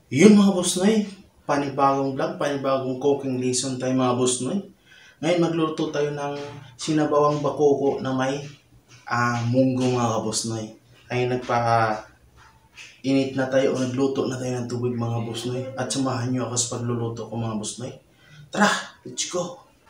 Yun mga boss noy, panibagong vlog, panibagong cooking lesson tayo mga boss noy. Ngayon magluto tayo ng sinabawang bakoko na may munggo mga boss noy. Ay init na tayo o nagluto na tayo ng tubig mga boss noy. At samahan nyo ako sa pagluluto ko mga boss noy. Tara, let's go!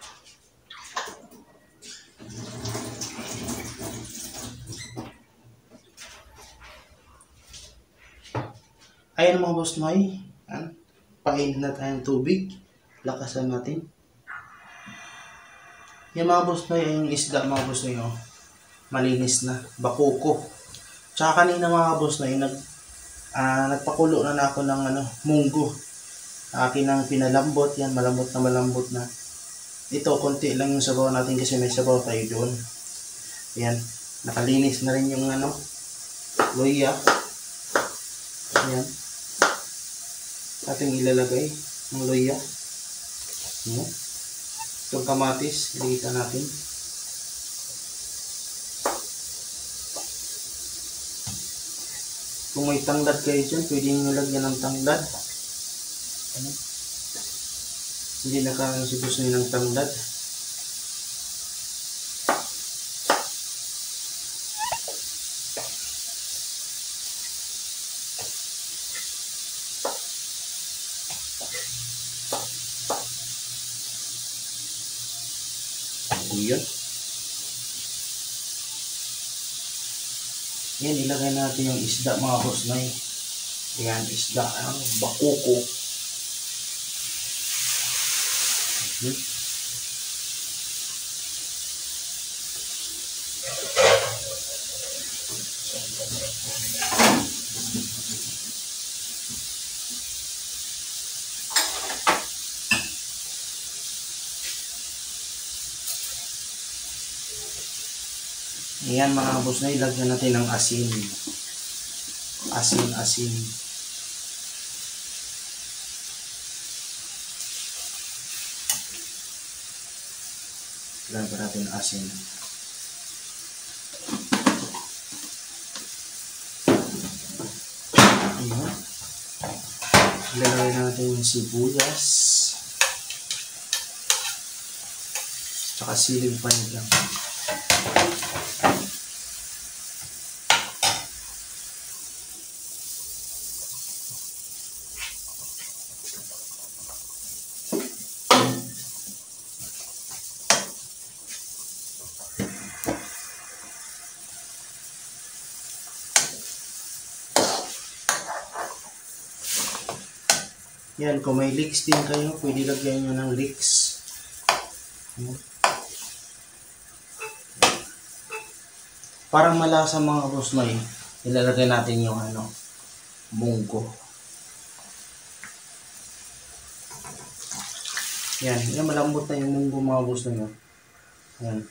Ayan mga boss noy, painit na tayo ng tubig. Lakasan natin. Yan mga boss noy, yung isda mga boss noy, oh. Malinis na, bakoko. Tsaka kanina mga boss noy, nagpakulo na ako ng munggo. Akin ang pinalambot, yan, malambot na. Ito, konti lang yung sabaw natin kasi may sabaw tayo doon. Yan, nakalinis na rin yung luya. Yan. Ating ilalagay ng luya. Yan. Itong kamatis, ilitan natin. Kung may tanglad kayo dyan, pwede nyo lagyan ng tanglad. Ano? Hindi nakakasibos nyo ng tanglad. Yun. Yan, ilagay natin yung isda mga boss noy. Yan, isda ang bakoko. Ayan mga boss na, ilagyan natin ng asin. Asin. Ilagyan natin ng asin. Ayan. Ilagyan natin yung sibuyas. Tsaka siling panigang. Yan, kung may leeks din kayo, pwede lagyan nyo ng leeks. Parang malasa mga boss noy, ilalagay natin yung munggo. Yan, malambot na yung munggo mga boss noy. Yan.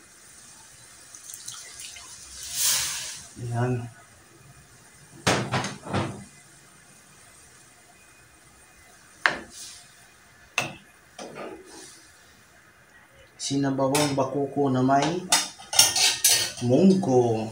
Yan. Sinabawang bakoko na may munggo.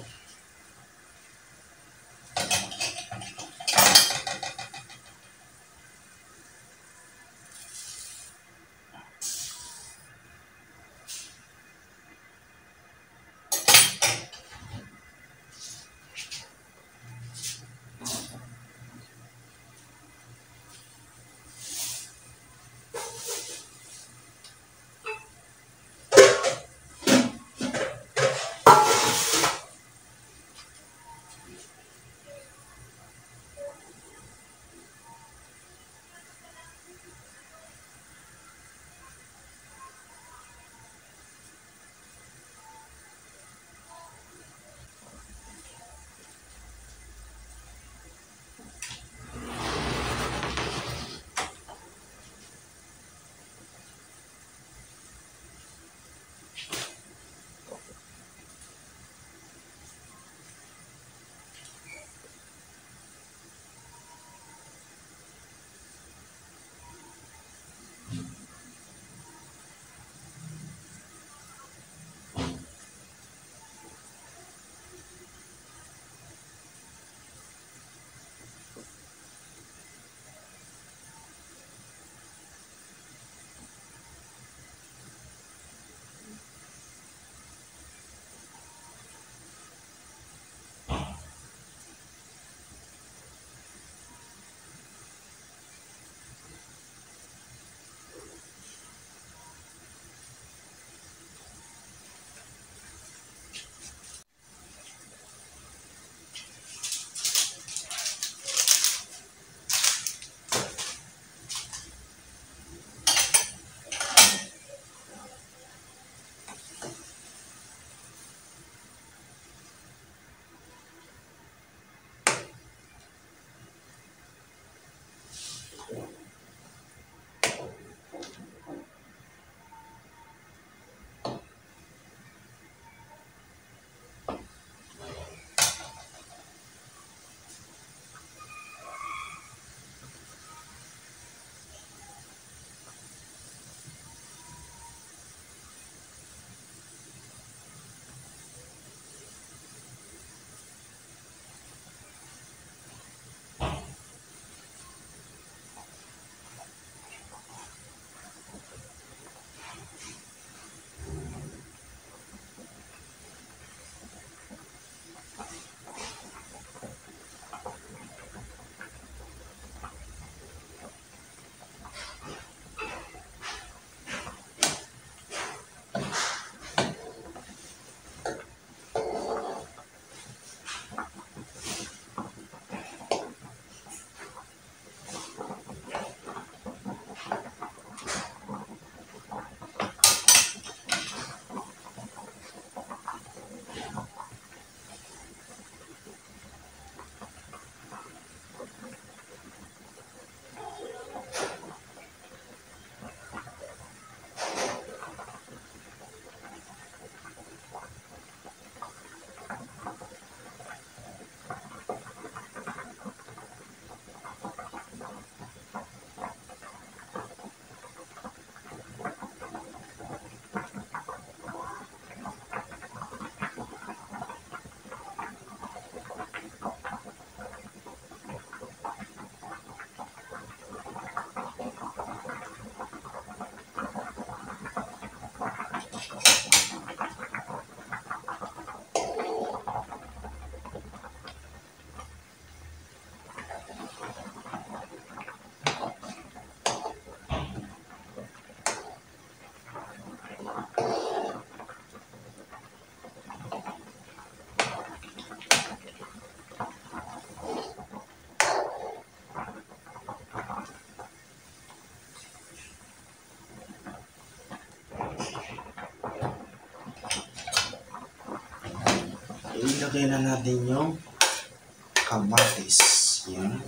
Lagay na natin yung kamatis. Yan.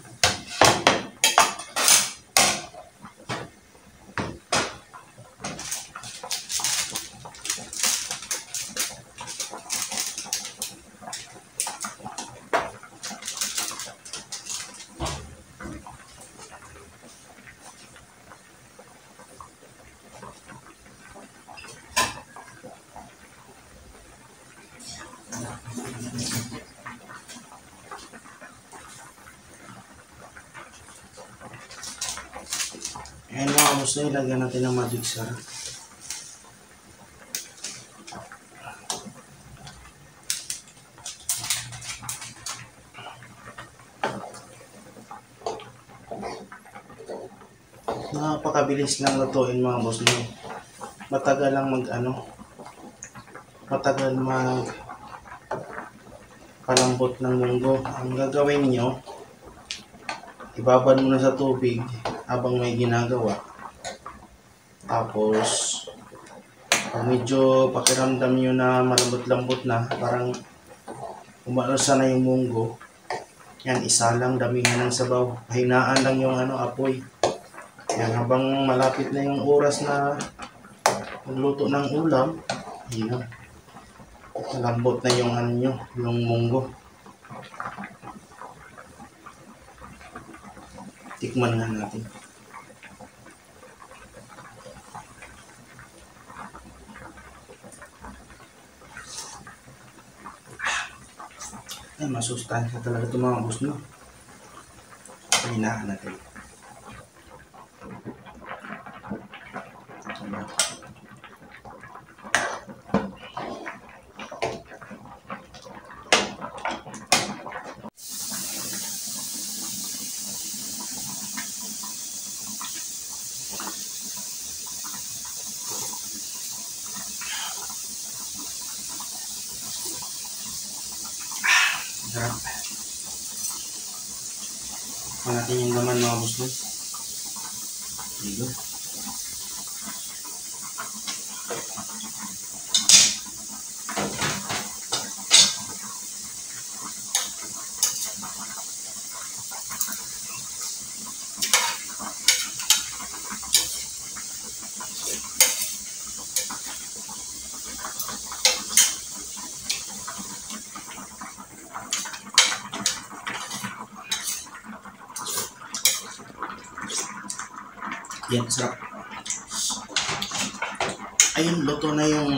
Ayan mga boss na, ilagyan natin ng magic sarap. Napakabilis lang lutuin mga boss na. Matagal lang matagal palambot ng munggo. Ang gagawin nyo, ibabad mo na sa tubig habang may ginagawa. Tapos, pag medyo pakiramdam nyo na malambot-lambot na, parang umalasa na yung munggo, yan, isa lang, damihan ng sabaw. Hinaan lang yung apoy. Yan, habang malapit na yung oras na magluto ng ulam, yan, malambot na yung yung munggo. Tikman nga natin. Ay, masustansya talaga ito mga boss, no? Hinaan natin. Sarap. Kuha natin yung laman mga boss, no? Dito. Yan, sarap. Ayun, luto na yung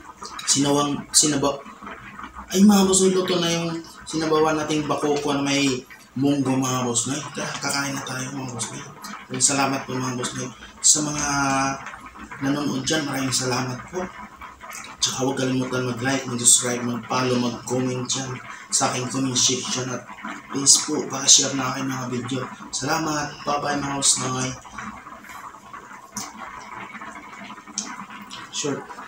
Ay mga boss, luto na yung sinabawan nating bakoko na may munggo mga boss. Tara, kakain na tayo mga boss. Salamat po mga boss. Sa mga nanonood dyan, maraming salamat po. Tsaka huwag kalimutan mag-like, mag-subscribe, mag-follow, mag-comment dyan sa aking comment section. At please po, pa-share na aking mga video. Salamat. Bye-bye mga boss. Short.